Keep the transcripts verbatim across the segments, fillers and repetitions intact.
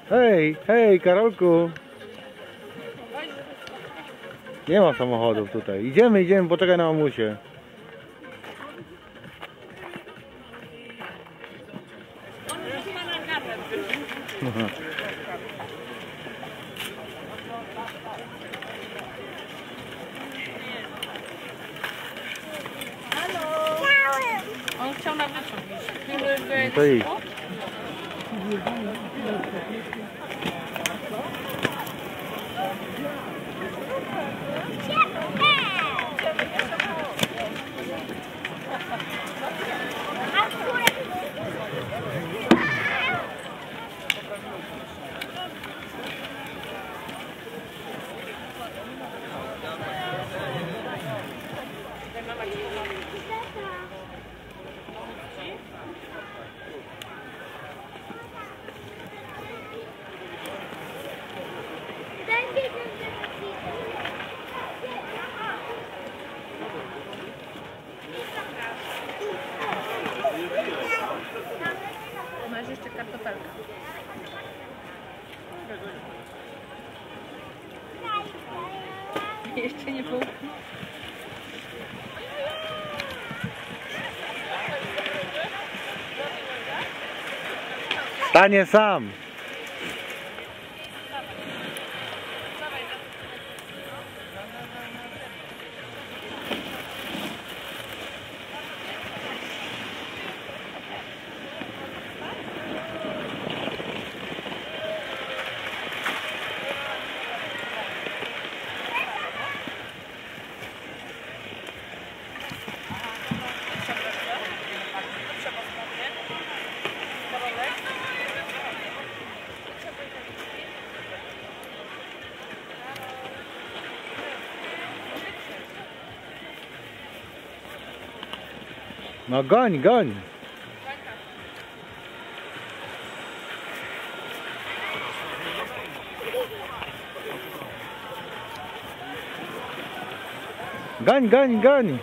Hej, hej, Karolku. Nie ma samochodów tutaj. Idziemy, idziemy, poczekaj na mamusię. On chciał na wyciąg iść. To idź. Masz jeszcze kartofelkę. Jeszcze nie połknął. Stanie sam. No goń, goń. Goń, goń, goń.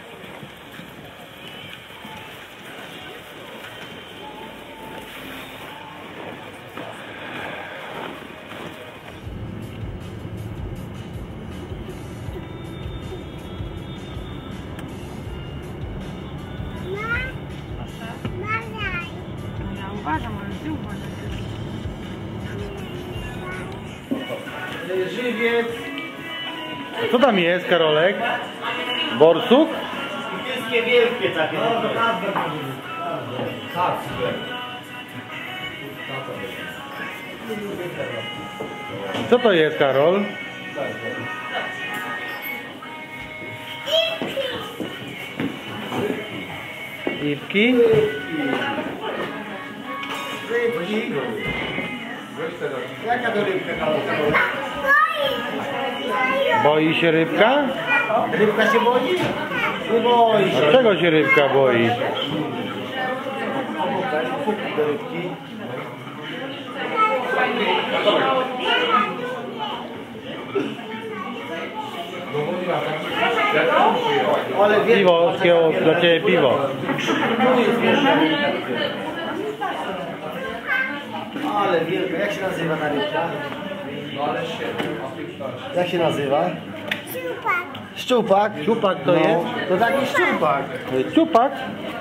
Uważam, ale ty uważaj. Żywiec. A co tam jest, Karolek? Borsuk? Wszystkie wielkie takie. No, to każde Co to jest, Karol? Ipki? Rybki. Jaka to rybka, Karol? Boi się rybka? Rybka się boi? Nie boi się. A czego się rybka boi? Do rybki. Ale wie... Piwo, szkiego, dla Ciebie piwo. Ale wielka. Jak się nazywa ta rybka? Jak się nazywa? Szczupak. Szczupak? Szczupak to jest? To taki szczupak. To jest Szczupak?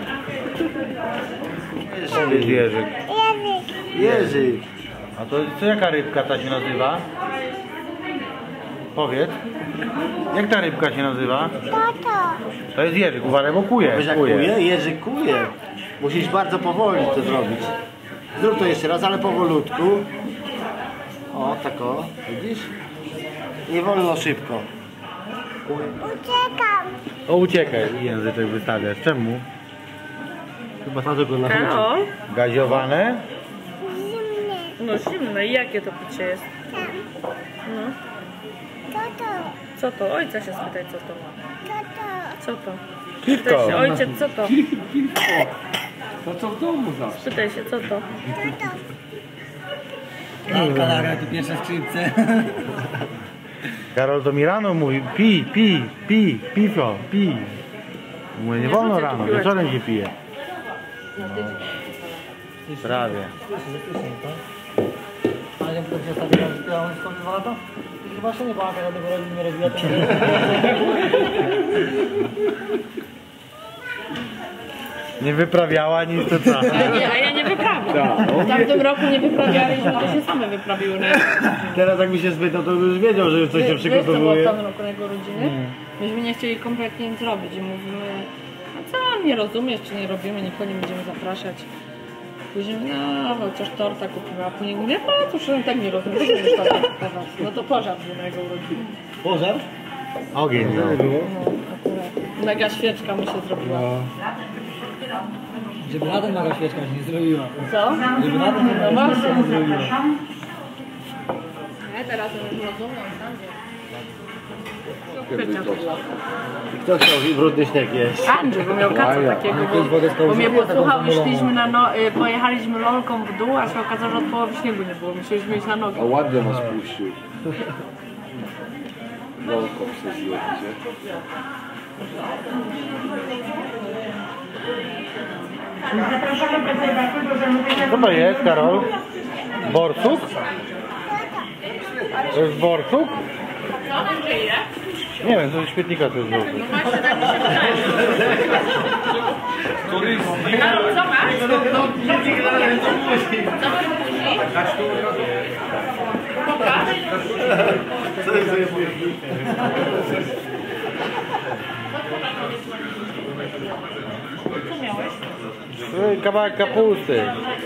To jest jeżyk. Jerzyk. A to co, jaka rybka ta się nazywa? Powiedz. Jak ta rybka się nazywa? To jest jeżyk, uważaj, bo kuje. Wiesz jak kuje? Jerzyk kuje. Musisz bardzo powoli to zrobić. Zrób to jeszcze raz, ale powolutku. O, tak o. Widzisz? Nie wolno szybko. Uciekam. O, uciekaj, języczek wystawiasz. Czemu? Chyba tato go nauczył. Karol? Gaziowane? Zimny. No zimne. I jakie to picie jest? Tam. No. To to. Co to? Ojca się spytaj, co to. To to. Co to? Piwko. Spytaj się, ojciec, co to? To co w domu zawsze. Spytaj się, co to? To to. Lalka, lalka, tu pierwsze skrzypce. Karol do mi rano mówi, pi, pi, pi, piwo, pi. Mówię, nie Nie wolno rzucaj rano, tu piłeczki. wieczorem się pije. No, prawie. A nie kto ci ostatnio raz on skąd dwa lata? Chyba się nie bała, żadnego rodzin nie robiła. To Nie wyprawiała nic, to co? A, nie, a ja nie wyprawiam. W tamtym roku nie wyprawialiśmy, to się same wyprawiły. Na Teraz jak mi się spytał, to już wiedział, że już coś się Wiesz, co było w przygotowuje. tamtym roku na jego urodziny? Myśmy nie chcieli kompletnie nic zrobić i mówimy, a co, nie rozumiesz, czy nie robimy, nikogo nie będziemy zapraszać. Później, no, chociaż torta kupimy, a później mówię, no cóż, on tak nie rozumie, to będziesz torta kupować. No to pożar był na jego urodziny. Pożar? Ogień, no. No, akurat. Mega świeczka mu się zrobiła. żeby na ten mega świeczka się nie zrobiła. Co? Żeby na ten No mega świeczka właśnie. nie zrobiła. Nie, teraz już rozumiem, sam I kto chciał brudny śnieg jeść? Andrzej, bo miał kaca takiego, Jakąś wodę z bo, bo mnie kołyską, posłuchał taką i szliśmy zamoloną. na no, y, pojechaliśmy lolką w dół, a się okazało, że od połowy śniegu nie było, musieliśmy iść na nogę. A ładnie nas puścił. Rolką się zjedzie. Co to jest, Karol? Borsuk? To jest borsuk? Co Andrzeje? Nie wiem, to jest świetnika to jest borsuk. No właśnie tak mi się wydaje. Karol, co masz? Co masz w buzi? Pokaż. Co jest za Co miałeś? Kawałek kapusty.